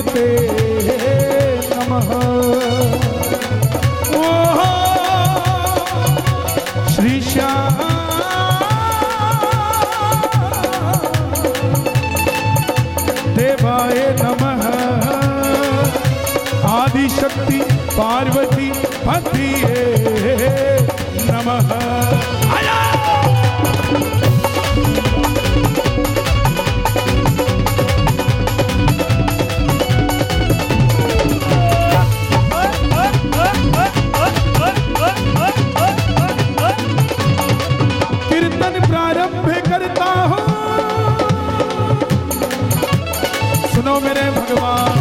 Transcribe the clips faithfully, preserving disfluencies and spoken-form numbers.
ते नमः। ओह श्री श्याम देवाय नमः। आदि शक्ति पार्वती पतिये नमः। कीर्तन प्रारंभ करता हूँ, सुनो मेरे भगवान,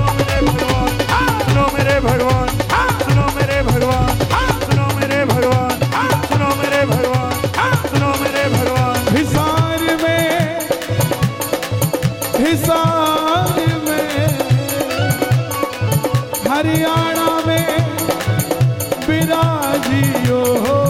सुनो मेरे भगवान, सुनो मेरे भगवान, सुनो मेरे भगवान, सुनो मेरे भगवान, सुनो मेरे भगवान। हिसार में, हिसार में, हरियाणा में विराजियो।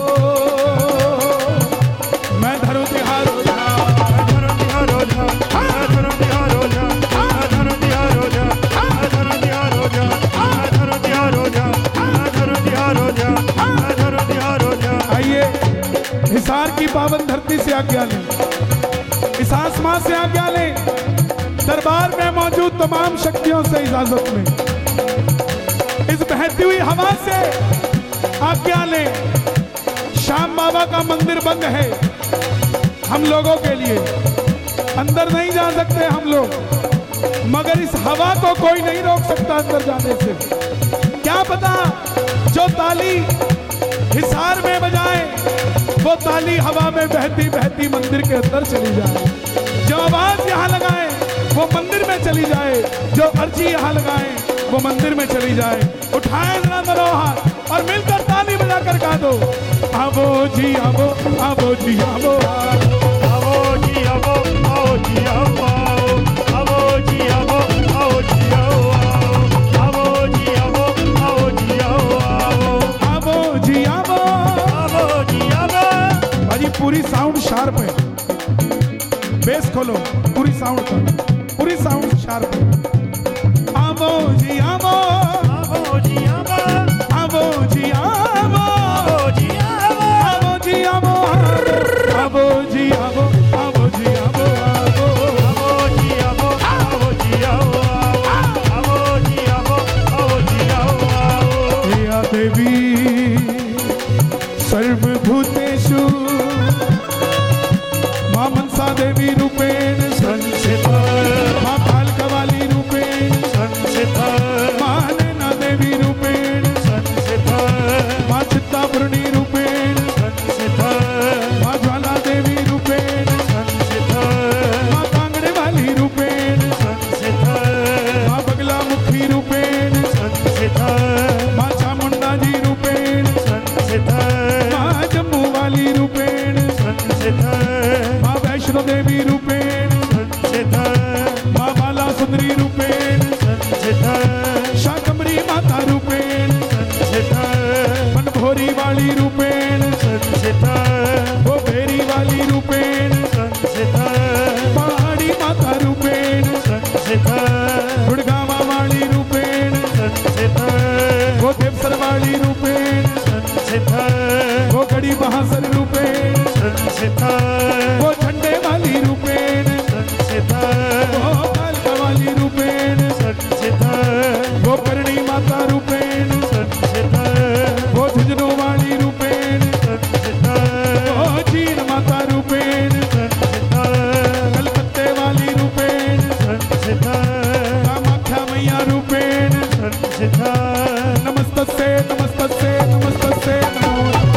मैं धरो तिहारो झा, मैं धरो तिहारो झा, मैं धरो तिहारो झा, मैं धरो तिहारो झा, मैं धरो तिहारो झा, मैं धरो तिहारो झा, मैं धरो तिहारो झा, मैं धरो तिहारो झा। आइए हिसार की पावन धरती से आज्ञा लें, इस आसमां से आज्ञा लें, दरबार में मौजूद तमाम शक्तियों से इजाजत लें, इस बहती हुई हवा से आज्ञा लें। श्याम बाबा का मंदिर बंद है, हम लोगों के लिए अंदर नहीं जा सकते हम लोग, मगर इस हवा को कोई नहीं रोक सकता अंदर जाने से। क्या पता जो ताली हिसार में बजाए वो ताली हवा में बहती बहती मंदिर के अंदर चली जाए, जो आवाज यहाँ लगाए वो मंदिर में चली जाए, जो अर्जी यहाँ लगाए वो मंदिर में चली जाए। उठाए जरा दोनों हाथ और मिलकर ताली बजाकर गा दो। आवो जी आवो, आवो जी आवो, आवो जी आवो, आओ जी आवो, आवो जी आवो, आओ जी आवो, आवो जी आवो, आओ जी आवो, आवो जी आवो, आवो जी आवो। भाजी पूरी साउंड शार्प है, बेस खोलो, पूरी साउंड का, पूरी साउंड शार्प है। आवो जी आवो, आवो जी आवो, आवो जी आवो, आवो जी आवो, आवो जी आवो, आवो जी आवो, आवो जी आवो, आवो जी आवो, आवो जी आवो, आवो जी आवो, आवो जी आवो। या देवी सर्वभूतेषु मां मनसा देवी रूपेण संस्थिता, मां कालकवाली रूपेण संस्थिता, मां नैना देवी रूपेण संस्थिता, मां चित्तापूर्णी रूपेण संस्थिता, मां ज्वाला देवी रूपेण संस्थिता, मां कांगड़े वाली रूपेण संस्थिता, मां बगला मुखी रूपेण संस्थिता, मां चामुंडा जी रूपेण संस्थिता, मां जम्मू वाली रूपेण संस्थिता, मां वैष्णो देवी रूपेण संस्थिता, मां बाला सुंदरी रूपेण संस्थिता, शाकंभरी माता रूपेण संस्थिता, बनभोरी वाली रूपेण संस्थिता, गोबेरी वाली रूपेण संस्थिता, पहाड़ी माता रूपेण संस्थिता, गुड़गावा वाली रूपेण संस्थिता, वो देवसर वाली रूपेण संस्थिता, वो गड़ी बहासर रूपेण संस्थिता, वो झंडे वाली रूपेण संस्थिता, वो कालका वाली रूपेण संस्थिता, वो करणी माता रूपेण संस्थिता, वो झुंझुनू वाली रूपेण संस्थिता, वो जीन माता रूपेण संस्थिता, कलकत्ते वाली रूपेण संस्थिता, कामाख्या मैया रूपेण संस्थिता, नमस्तस्ते नमस्तस्ते नमस्तस्ते नमो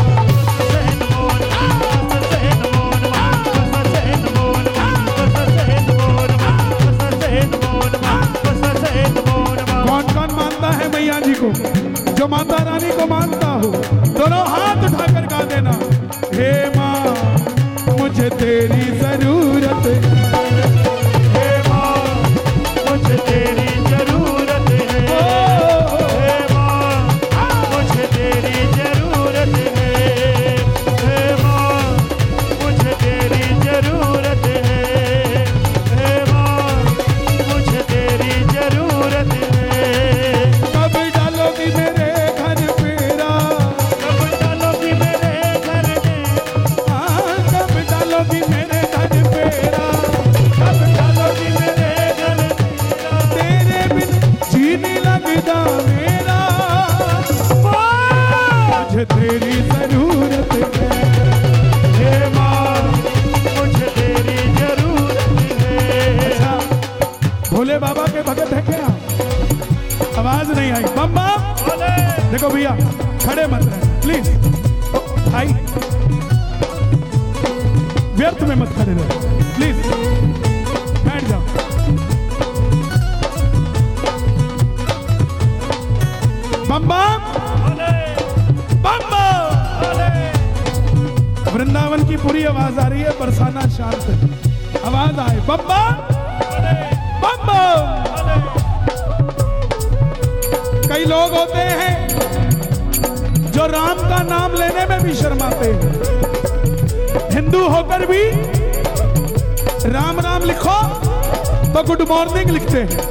कौन कौन मानता है मैया जी को? जो माता रानी को मानता हो दोनों हाथ उठाकर गा देना। हे माँ मुझे तेरी जरूरत है, हे माँ मुझे तेरी जरूरत है, हे माँ मुझे तेरी जरूरत है, हे माँ मुझे तेरी जरूरत है, हे माँ मुझे तेरी जरूरत नहीं आई। बम बम। देखो भैया खड़े मत रहे प्लीज भाई, व्यर्थ में मत खड़े रहे प्लीज, बैठ जाओ। बम बम बम बम। वृंदावन की पूरी आवाज आ रही है, बरसाना शांत आवाज आए। बम बम बम बम। कई लोग होते हैं जो राम का नाम लेने में भी शर्माते हैं, हिंदू होकर भी राम राम लिखो तो गुड मॉर्निंग लिखते हैं,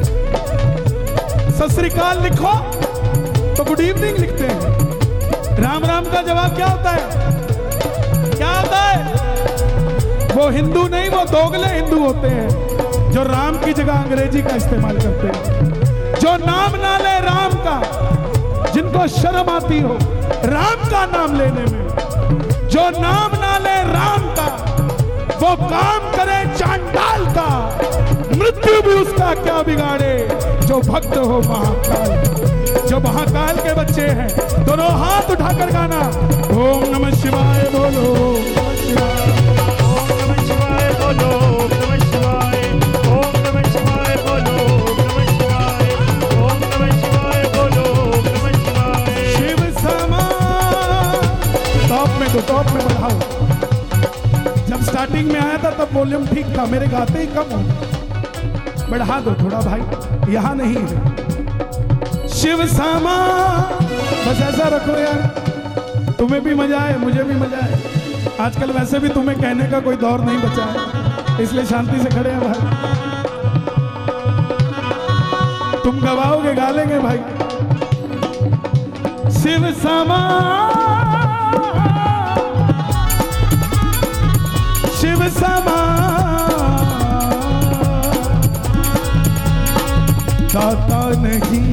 सत श्री अकाल लिखो तो गुड इवनिंग लिखते हैं। राम राम का जवाब क्या होता है? क्या होता है? वो हिंदू नहीं, वो दोगले हिंदू होते हैं जो राम की जगह अंग्रेजी का इस्तेमाल करते हैं, जो नाम ना ले राम का, जिनको शर्म आती हो राम का नाम लेने में, जो नाम ना ले राम का वो काम करे चांडाल का, मृत्यु भी उसका क्या बिगाड़े जो भक्त हो महाकाल। जो महाकाल के बच्चे हैं दोनों हाथ उठाकर गाना ओम नमः शिवाय बोलो, नमः शिवाय, ओम नमः शिवाय बोलो, नमः शिवाय, ओम नमः शिवाय बोलो, नमः शिवाय, ओम नमः शिवाय बोलो, नमः शिवाय। शिव समा। टॉप में तो टॉप में बढ़ाओ। जब स्टार्टिंग में आया था तब वॉल्यूम ठीक था, मेरे गाते ही कम हो, बढ़ा दो थोड़ा भाई, यहां नहीं है। शिव समा, बस ऐसा रखो यार, तुम्हें भी मजा आए मुझे भी मजा आए। आजकल वैसे भी तुम्हें कहने का कोई दौर नहीं बचा है, इसलिए शांति से खड़े हैं भाई। तुम गवाओगे गा लेंगे भाई। शिव समा, शिव समा दाता नहीं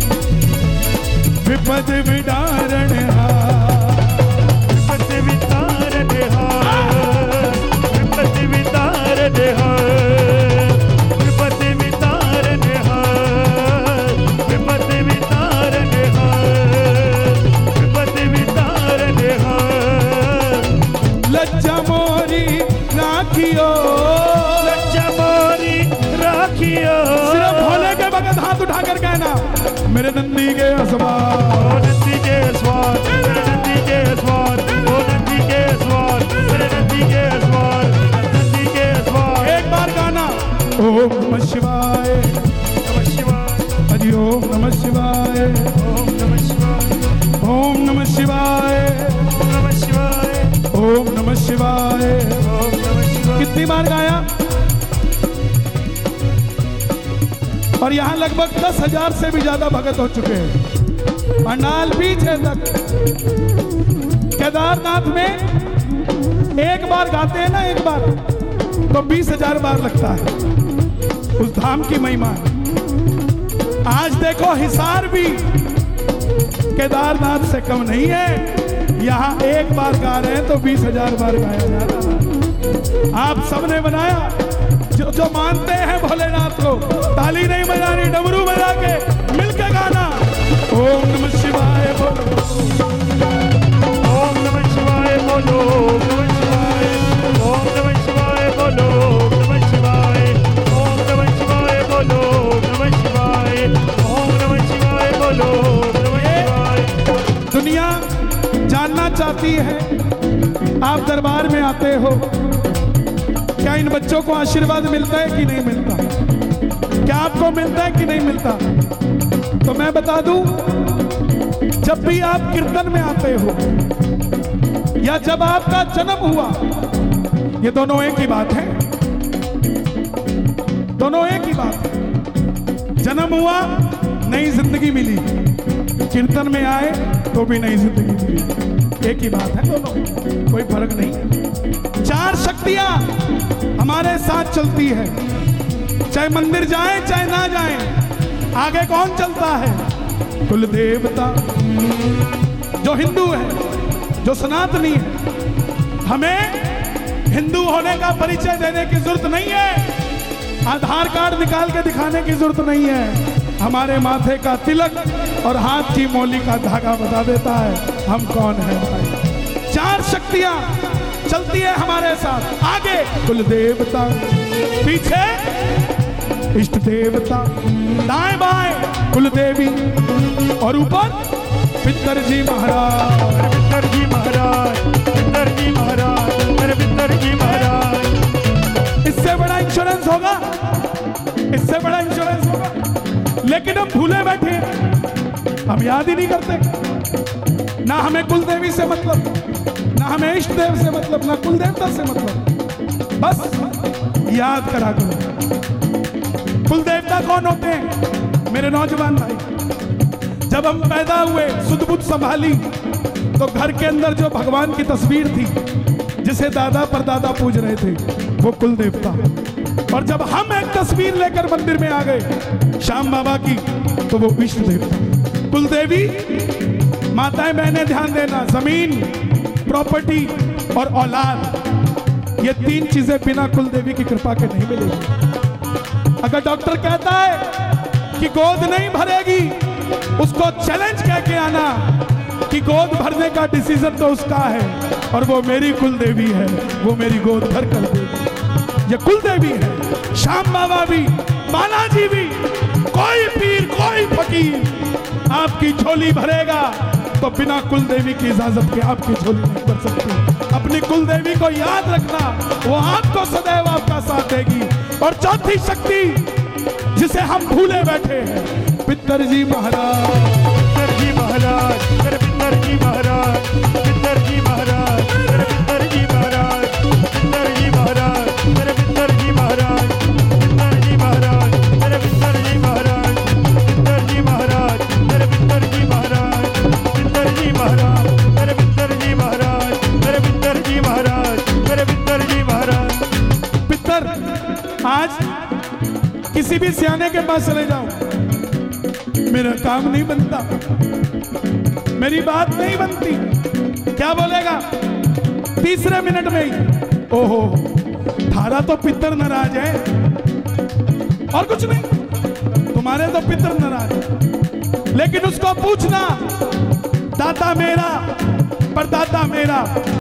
विपद विदारण विपद विदारण विपद विदारण विपद विदारण विपद विदारण विपद विदारण। लज्जा मोरी राखियो, लज्जा मोरी राखियो। सिर्फ भोले के भगत हाथ उठाकर कहना मेरे नंदी के असवार, ओ नंदी के स्वार, मेरे नंदी के स्वार, ओ नंदी के स्वार, मेरे नंदी के स्वार, नंदी के स्वार। एक बार गाना ओम नमः शिवाय, नमः शिवाय, हरि ओम नमः शिवाय, ओम नमः शिवाय, ओम नमः शिवाय, ओम नमः शिवाय, ओम नमः शिवाय। ओम नमः शिवाय। कितनी बार गाया? और यहाँ लगभग दस हजार से भी ज्यादा भगत हो चुके हैं। पंडाल पीछे तक। केदारनाथ में एक बार गाते हैं ना, एक बार तो बीस हजार बार लगता है। उस धाम की महिमा है। आज देखो हिसार भी केदारनाथ से कम नहीं है। यहाँ एक बार गा रहे हैं तो बीस हजार बार गाया जा रहा है। आप सबने बनाया, जो जो मानते हैं भोलेनाथ को, ताली नहीं बजानी, डमरू बजा के मिलके गाना ओम नमः शिवाय बोलो, ओम नमः शिवाय बोलो, नमः शिवाय, ओम नमः शिवाय बोलो, नमः शिवाय, ओम नमः शिवाय बोलो, नमः शिवाय, ओम नमः शिवाय बोलो, नमः शिवाय। दुनिया जानना चाहती है, आप दरबार में आते हो, क्या इन बच्चों को आशीर्वाद मिलता है कि नहीं मिलता? क्या आपको मिलता है कि नहीं मिलता? तो मैं बता दूं, जब भी आप कीर्तन में आते हो या जब आपका जन्म हुआ, ये दोनों एक ही बात है, दोनों एक ही बात है। जन्म हुआ, नई जिंदगी मिली, कीर्तन में आए तो भी नई जिंदगी मिली, एक ही बात है दोनों, कोई फर्क नहीं है। चार शक्तियां हमारे साथ चलती है, चाहे मंदिर जाए चाहे ना जाए। आगे कौन चलता है? कुल देवता। जो हिंदू है, जो सनातनी है, हमें हिंदू होने का परिचय देने की जरूरत नहीं है, आधार कार्ड निकाल के दिखाने की जरूरत नहीं है। हमारे माथे का तिलक और हाथ की मौली का धागा बता देता है हम कौन है भाई। चार शक्तियां चलती है हमारे साथ, आगे कुल देवता, पीछे इष्ट देवता, दाएं बाएं कुल देवी और ऊपर पितर जी महाराज। पितर जी महाराज, पितर जी महाराज, मेरे पितर जी महाराज। इससे बड़ा इंश्योरेंस होगा, इससे बड़ा इंश्योरेंस होगा। लेकिन हम भूले बैठे, हम याद ही नहीं करते। ना हमें कुल देवी से मतलब, ना हमें इष्ट देव से मतलब, ना कुल देवता से मतलब। बस याद करा करो कुल देवता कौन होते हैं। मेरे नौजवान भाई, जब हम पैदा हुए, सुध बुध संभाली, तो घर के अंदर जो भगवान की तस्वीर थी जिसे दादा परदादा पूज रहे थे वो कुल देवता। और जब हम एक तस्वीर लेकर मंदिर में आ गए श्याम बाबा की, तो वो इष्ट देवता। कुल देवी, माताएं बहनें ध्यान देना, जमीन, प्रॉपर्टी और औलाद, ये तीन चीजें बिना कुल देवी की कृपा के नहीं मिलेगी। अगर डॉक्टर कहता है कि गोद नहीं भरेगी, उसको चैलेंज कह के आना कि गोद भरने का डिसीजन तो उसका है और वो मेरी कुल देवी है, वो मेरी गोद भर कर देगी। ये कुल देवी है। श्याम बाबा भी, बालाजी भी, कोई पीर कोई फकीर आपकी झोली भरेगा तो बिना कुल देवी की इजाजत के आपकी झोली नहीं भर सकती। अपनी कुल देवी को याद रखना, वो आपको सदैव आपका साथ देगी। और चौथी शक्ति जिसे हम भूले बैठे हैं, पितर जी महाराज। पितर जी महाराज, मेरे पितर जी महाराज, पितर जी महाराज, मेरे पितर जी महाराज, पितर जी महाराज, मेरे पितर जी महाराज, पितर जी महाराज, मेरे पितर जी महाराज, पितर जी महाराज, मेरे पितर जी महाराज, पितर जी महाराज, मेरे पितर जी महाराज, मेरे पितर जी महाराज, मेरे पितर जी महाराज। पितर, आज किसी भी सियाने के पास चले जाओ, मेरा काम नहीं बनता, मेरी बात नहीं बनती, क्या बोलेगा तीसरे मिनट में ही, ओहो थारा तो पितर नाराज है, और कुछ नहीं, तुम्हारे तो पितर नाराज है। लेकिन उसको पूछना, दाता मेरा परदाता मेरा